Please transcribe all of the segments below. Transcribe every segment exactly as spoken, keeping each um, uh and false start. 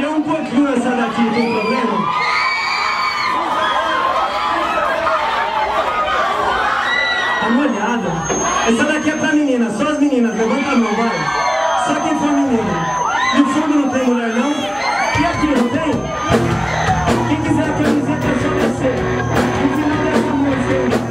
molhou um pouquinho essa daqui, tem problema? Tá molhada. Essa daqui é pra menina, só as meninas, levanta a mão, vai. Só quem for menina. No fundo não tem mulher não? E aqui, não tem? Quem quiser a camiseta é só descer. No final dessa música.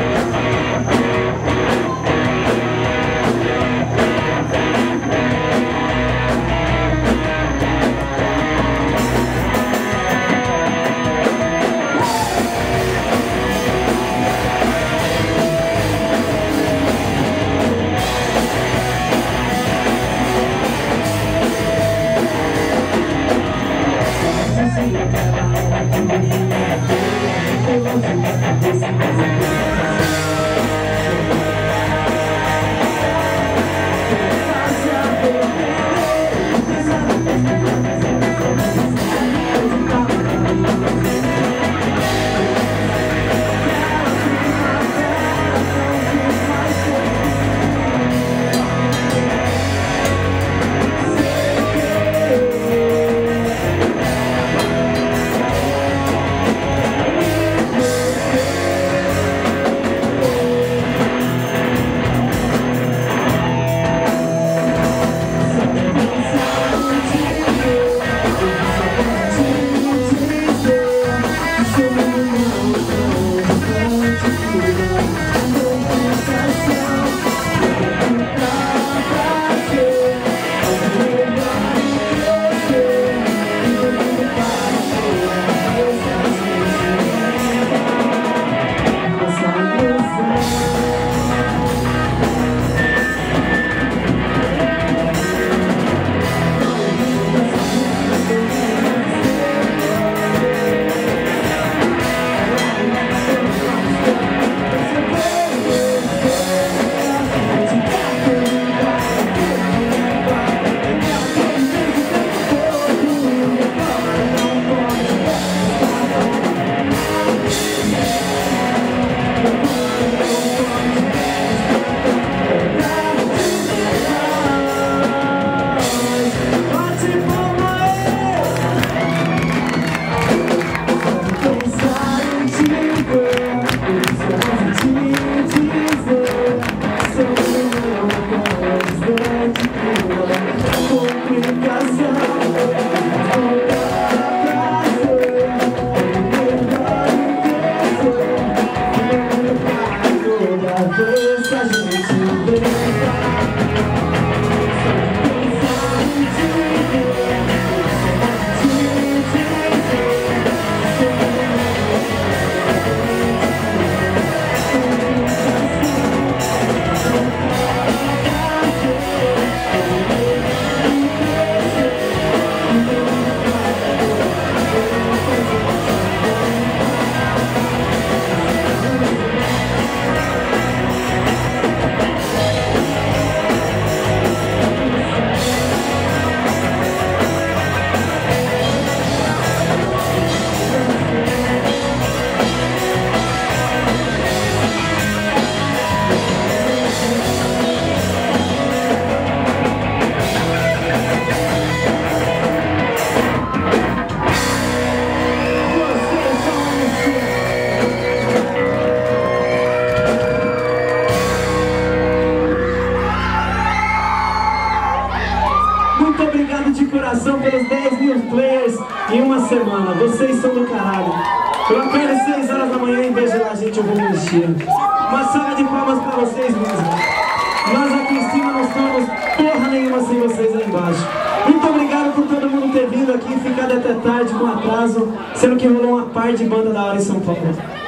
Muito obrigado de coração pelos dez mil players em uma semana. Vocês são do caralho. Eu acordo às seis horas da manhã e vejo lá, gente, eu vou me mexer. Uma salva de palmas pra vocês mesmo. Nós aqui em cima não somos porra nenhuma sem vocês aí embaixo. Muito obrigado por todo mundo ter vindo aqui e ficado até tarde com atraso, sendo que rolou uma par de banda da hora em São Paulo.